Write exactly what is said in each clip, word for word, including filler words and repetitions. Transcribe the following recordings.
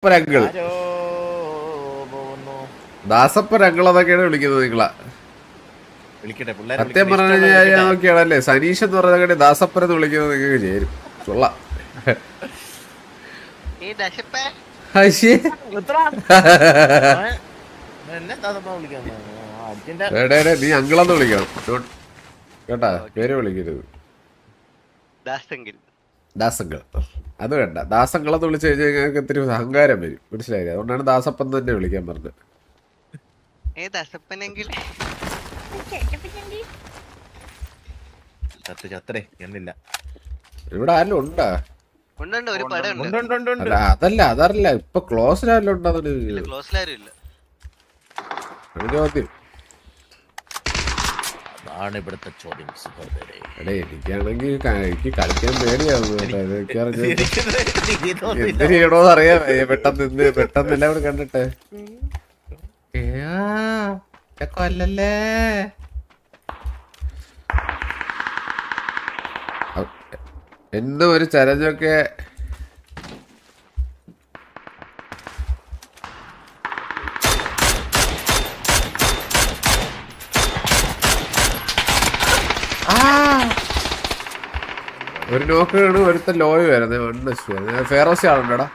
ദാസപ്പരങ്ങൾ ദാസപ്പരങ്ങൾ അതൊക്കെയാണ് വിളിക്കുന്നത് നിങ്ങളാ. സത്യം പറഞ്ഞു കഴിഞ്ഞാൽ നോക്കിയാണല്ലേ സനീഷ് എന്ന് പറഞ്ഞ ദാസപ്പൻ എന്ന് വിളിക്കുന്നത് നിങ്ങൾക്ക് ചേരും. ചുള്ള നീ അങ്കിളെന്ന് വിളിക്കണം കേട്ടാ, പേര് വിളിക്കരുത്. ദാസങ്കൾ അത് വേണ്ട. ദാസങ്കളെന്ന് വിളിച്ചു കഴിഞ്ഞാൽ ഞങ്ങൾക്ക് ഇത്തിരി അഹങ്കാരം വരും, മനസ്സിലായില്ലേ? അതുകൊണ്ടാണ് ദാസപ്പൻ തന്നെ വിളിക്കാൻ പറഞ്ഞത്. ഇവിടെ ആരും ഉണ്ടാ? അതല്ല അതറിയില്ല, ഇപ്പൊ ക്ലോസ് ആരും ഉണ്ടോ? ചോദ്യം ഇവിടുത്തെ ചോദ്യം. എനിക്കാണെങ്കിൽ എനിക്ക് കളിക്കാൻ പേടിയാവുന്നു. എന്ത് ചെയ്യണോന്ന് അറിയാം പെട്ടെന്ന് ഇന്ന് പെട്ടെന്ന് എല്ലാം കൂടെ കണ്ടിട്ട്. കൊല്ലല്ലേ എന്നും ഒരു ചലഞ്ചൊക്കെ ഒരു നോക്ക് കാണും, ഒരുത്ത ലോയ് വരുന്നത്. ഫെയറോസി ആളുണ്ടോടാ?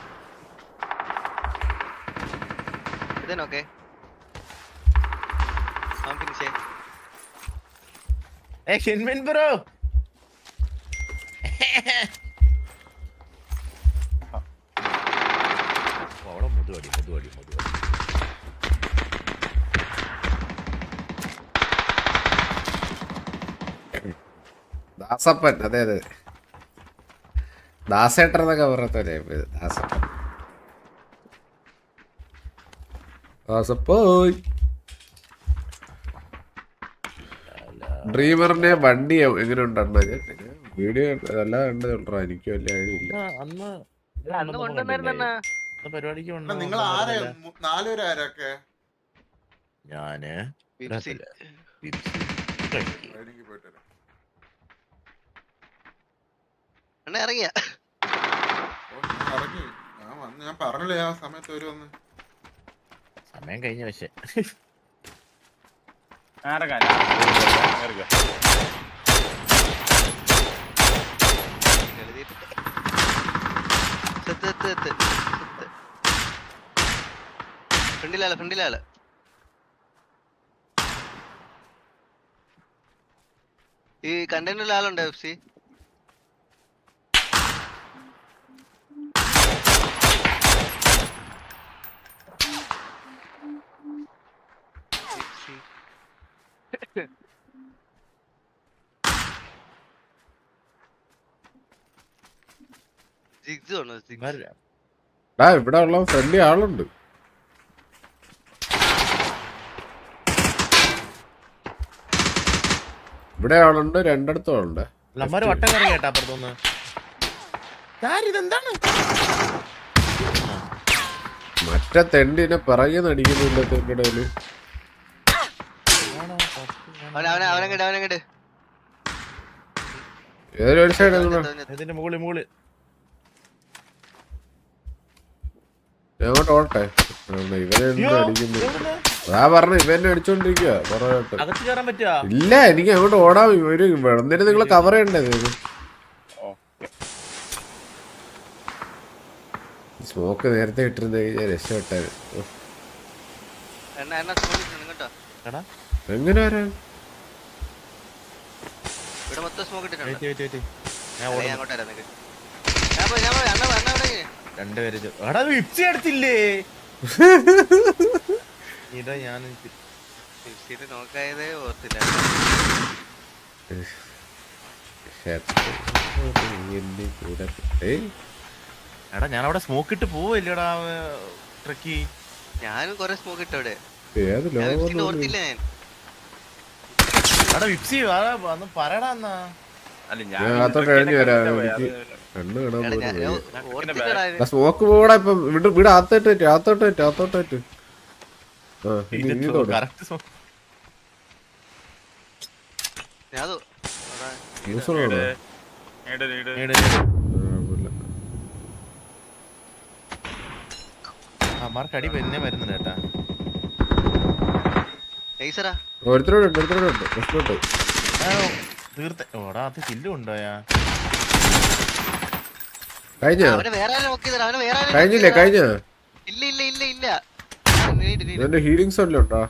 ദാസപ്പൻ, അതെ അതെ ദാസേട്ടൻ എന്നൊക്കെ പറഞ്ഞേ. ദാസപ്പൻ ദാസപ്പോയ് ഡ്രീമറിന്റെ വണ്ടി എങ്ങനെ ഉണ്ടെണ്ണ? വീഡിയോ എല്ലാം ഉണ്ട് ചോട്ടാ, എനിക്ക് വലിയ ഐഡിയ ഇല്ല. ഞാന് ഞാൻ പറഞ്ഞില്ലേ ആ സമയത്ത് ഒരു സമയം കഴിഞ്ഞ. പക്ഷെ ഫ്രണ്ടിലാള് ഫ്രണ്ടിലാള് ഈ കണ്ടെയ്നറിൽ ആളുണ്ടോ? എഫ് സി ഇവിടെ ഉള്ള ഫ്രണ്ട്ലി ആളുണ്ട്. ഇവിടെ ആളുണ്ട്, രണ്ടിടത്തും ആളുണ്ട്. മറ്റേ തെണ്ടിനെ പിറകെ നടിക്കുന്നില്ല തെണ്ടിടയില്. ഏതൊരു സൈഡ് എങ്ങോട്ട് ഓട്ടെ? ഇവനെ അടിക്കുന്നു. അതാ പറഞ്ഞ ഇവനെ അടിച്ചോണ്ടിരിക്കുക കൊറേ. ഇല്ല എനിക്ക് അങ്ങോട്ട് ഓടാം. ഒരു വെറുതെ നിങ്ങളെ കവർ ചെയ്യണ്ടേ? സ്മോക്ക് നേരത്തെ ഇട്ടിരുന്ന കഴിഞ്ഞാൽ രക്ഷപ്പെട്ടായിരുന്നു. എങ്ങനെ വരാൻ? രണ്ടുപേര് എടുത്തില്ലേ? ഇതാ ഞാൻ നോക്കായതേ ഓർത്തില്ല. എടാ ഞാൻ അവിടെ സ്മോക്ക് ഇട്ട് പോവല്ലേടാ ട്രക്കി. ഞാനും കൊറേ സ്മോക്ക് ഇട്ട അവിടെ. ഓർത്തില്ല ഞാൻ. എടാ വിപ്സി ഒന്ന് പറയടാ എന്നാ. സ്മോക്ക് പോടാ ഇപ്പം. വീട് ആത്തോട്ട് ആത്തോട്ട് ആത്തോട്ട് അമ്മാർക്ക് അടി പിന്നെ വരുന്നുണ്ട് കേട്ടാ. ഒരുത്തരോടുണ്ട് ഒരുത്തരോടുണ്ട് പ്രശ്നമുണ്ട്. തീർത്ത ഓടാ അത് കില്ലും ഉണ്ടോയാ? കഴിഞ്ഞ കഴിഞ്ഞില്ലേ കഴിഞ്ഞ എന്റെ ഹീലിംഗ് സോണിൽ ഉണ്ടോ?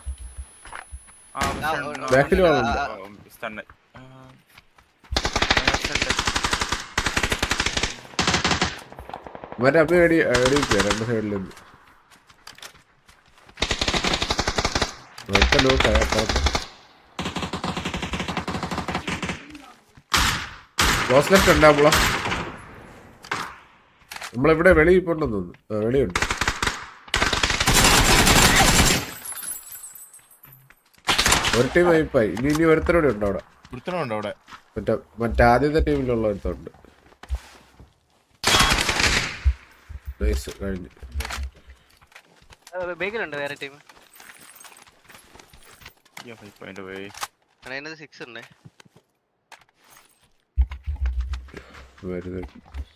ബാക്കിൽ മറ്റേ അമ്മ അടി അടിക്കുക രണ്ട് സൈഡിൽ നിന്ന്. ക്ലോസ് ലെഫ്റ്റ് ഉണ്ടാവുമ്പളോ നമ്മളിവിടെ വെളി പോണ്ടെന്ന് തോന്നുന്നു. വെളിയുണ്ട്. ഒരു ടീം വൈപ്പായി. ഇനി ഇനി ഒരുത്തരോടെ ഉണ്ടോ അവിടെ? അവിടെ മറ്റേ മറ്റേ ആദ്യത്തെ ടീമിലുള്ള ഒരുത്തുണ്ട്. നൈസ് കഴിഞ്ഞു. വേറെ ടീം വരുന്നുണ്ട്.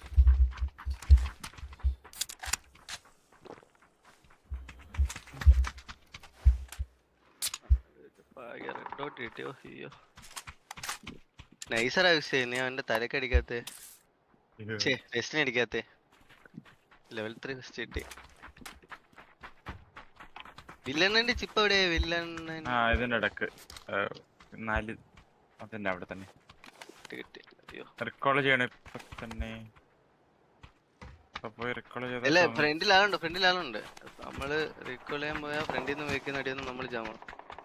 നൈസറാ യൂസ് നീ അവന്റെ തലക്ക് അടിക്കാത്ത ടെസ്റ്റിന് അടിക്കാത്ത ലെവൽ ത്രീ ഫസ്റ്റ് കിട്ടി. വില്ലണ്ണന്റെ ചിപ്പ് എവിടെയാ? വില്ലൻ ഇതിന്റെ ഇടക്ക് നാല് അതിന്റെ അവിടെ തന്നെ റിക്കോൾ ചെയ്യണ തന്നെ. ഫ്രണ്ടിൽ ആളുണ്ട് ഫ്രണ്ടിൽ ആളുണ്ട്. നമ്മള് റീകോൾ ചെയ്യാൻ പോയാ ഫ്രണ്ടിൽ നിന്ന് വെക്കുന്ന അടിയൊന്നും നമ്മൾ ജാമ.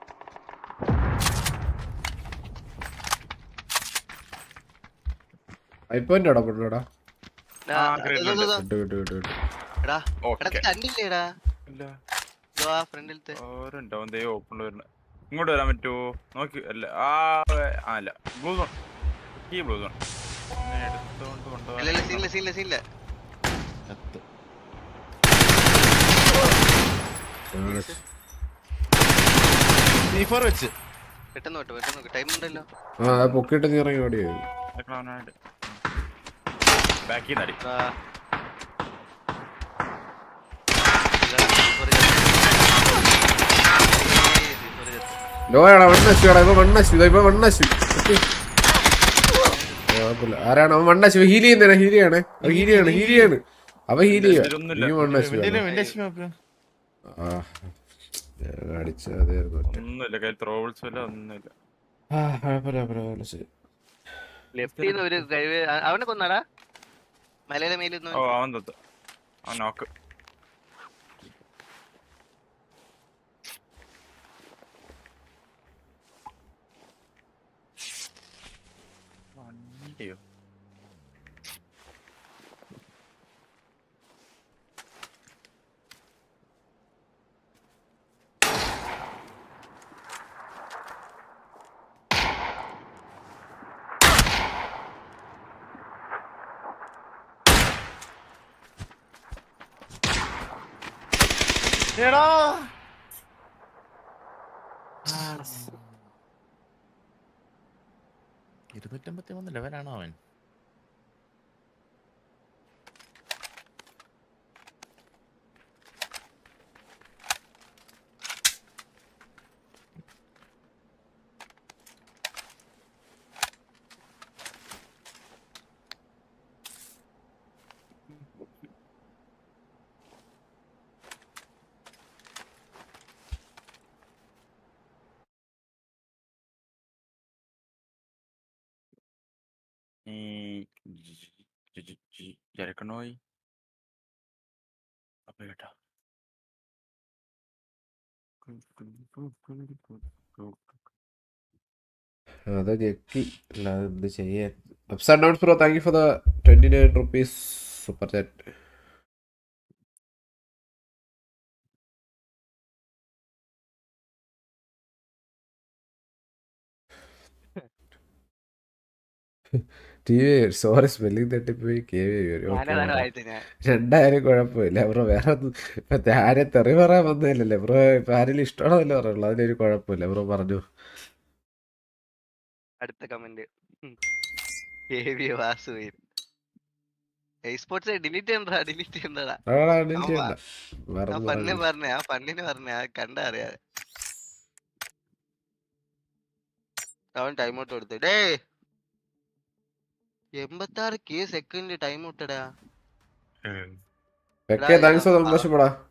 ഐപോയിന്റ് അവിടെ കൊണ്ടുടാ. കണ്ടില്ലേടാ ഫ്രണ്ടിലത്തെ ഇങ്ങോട്ട് വരാൻ പറ്റുമോ നോക്കി? അല്ല ആ അല്ല ബ്ലൂ സോൺ ഈ ബ്ലൂ സോൺ എടുത്തോണ്ട് കൊണ്ടുപോകാൻ പൊക്കിട്ട് നീ ഇറങ്ങി ഓടിയത്. ലോയാടാ വണ്ണശിടാ. ഇപ്പൊ വണ്ണശി ഇപ്പൊ വണ്ണശി ആരാണ് അവൻ? വണ്ണശി ഹീൽ ചെയ്യുന്നേ. ഹീൽ ചെയ്യണേ. അവ ഹീൽ ചെയ്യാണ് ഹീൽ ചെയ്യാണ് അവ ഹീൽ ചെയ്യാ. ഇനി വണ്ണശി അടിച്ച അതായിരുന്നു. അവനെ കൊന്നാടാ മലയുടെ മേലിൽ. ഇരുന്നൂറ്റമ്പത്തി മൂന്ന് ലെവലാണോ അവൻ? ജരക്കണോയി അപ്പൊ കേട്ടാ അത് ഞെക്കി. അല്ലാതെ എന്ത് ചെയ്യാൻ. Ups and downs bro, thank you for the twenty nine rupees super chat. T V sorry spelling തട്ടിപ്പോയി. കെ വി രണ്ടായിരം കുഴപ്പമില്ല ബ്രോ. വേറെ ഒന്നും ഇപ്പൊ ആരെ തെറി പറയാൻ വന്നതല്ലേ ബ്രോ. ഇപ്പൊ ആരെങ്കിലും ഇഷ്ടമാണല്ലോ പറയുള്ളൂ. അതിനൊരു കുഴപ്പമില്ല ബ്രോ. പറഞ്ഞു. അടുത്ത കമന്റ് വാസു സ്പോർട്സ് ഡിലീറ്റ് ചെയ്യണ്ടാ ഡിലീറ്റ് ചെയ്യണ്ടടാ അതാടാ ഡിലീറ്റ് ചെയ്യണ്ട ആ വേറെ പന്നെ പറഞ്ഞ ആ പണ്ണിന് പറഞ്ഞ ആ കണ്ട അറിയാതെ അവൻ ടൈം ഔട്ട് കൊടുത്തു ഡേ എൺപത്താറ് കെ സെക്കൻഡ് ടൈം ഔട്ടടാ താങ്ക്സ് ഫോർ മെമ്പർഷിപ്പ്.